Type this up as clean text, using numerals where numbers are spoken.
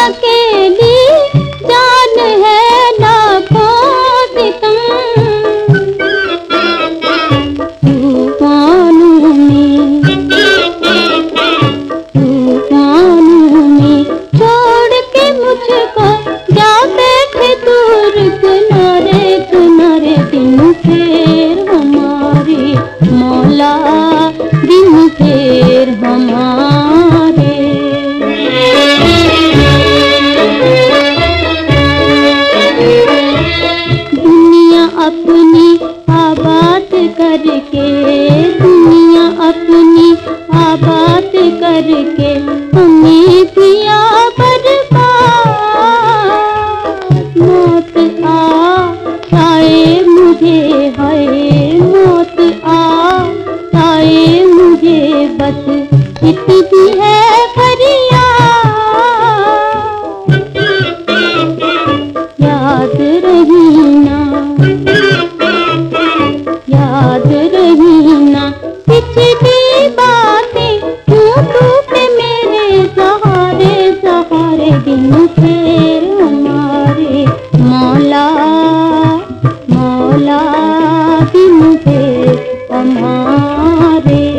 अकेली जान है लाखों सितम। तूफानों में छोड़ के मुझको जा बैठे दूर किनारे किनारे। दिन फेर हमारे मौला, दिन फेर हमारे। दुनिया अपनी आबाद करके, दुनिया अपनी आबाद करके हमें पिया बर्बाद। मौत आए मुझे, हाय मौत आए मुझे, बस इतनी है फरियाद। याद रही ना, याद रही ना पिछली बातें, क्यों टूटे मेरे सहारे सहारे। दिन फेर हमारे मौला, मौला दिन फेर हमारे।